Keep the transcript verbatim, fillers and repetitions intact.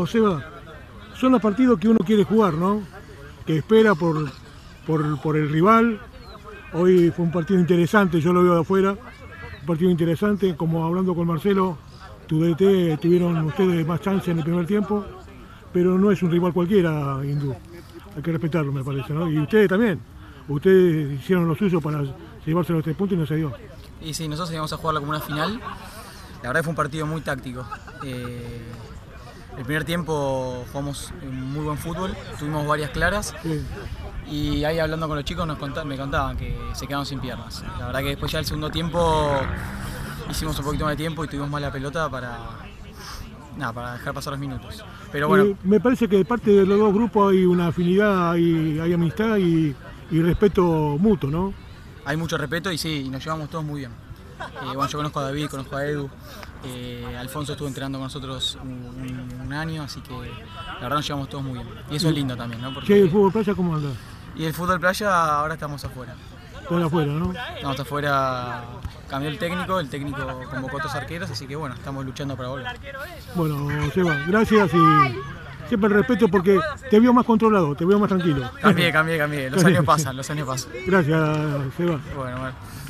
Bueno, Seba, son los partidos que uno quiere jugar, ¿no? Que espera por, por, por el rival. Hoy fue un partido interesante, yo lo veo de afuera. Un partido interesante, como hablando con Marcelo, tu D T tuvieron ustedes más chance en el primer tiempo, pero no es un rival cualquiera, Hindú. Hay que respetarlo, me parece, ¿no? Y ustedes también. Ustedes hicieron lo suyo para llevarse los tres puntos y no se dio. Y sí, nosotros íbamos a jugarla como una final. La verdad que fue un partido muy táctico. Eh, el primer tiempo jugamos muy buen fútbol, tuvimos varias claras. Sí. Y ahí hablando con los chicos nos contaban, me contaban que se quedaron sin piernas. La verdad que después ya el segundo tiempo hicimos un poquito más de tiempo y tuvimos más la pelota para, nada, para dejar pasar los minutos. Pero bueno. Eh, me parece que de parte de los dos grupos hay una afinidad, hay, hay amistad y, y respeto mutuo, ¿no? Hay mucho respeto y sí, y nos llevamos todos muy bien. Eh, bueno, yo conozco a David, conozco a Edu, eh, Alfonso estuvo entrenando con nosotros un, un, un año, así que la verdad nos llevamos todos muy bien. Y eso es lindo también, ¿no? Porque, che, ¿el fútbol playa cómo anda? Y el fútbol playa ahora estamos afuera. Están afuera, ¿no? Estamos afuera, cambió el técnico, el técnico convocó a otros arqueros, así que bueno, estamos luchando para volver. Bueno, Seba, gracias y siempre el respeto porque te veo más controlado, te veo más tranquilo. Cambié, cambié, cambié, los años pasan, los años pasan. Gracias, Seba. Bueno, bueno.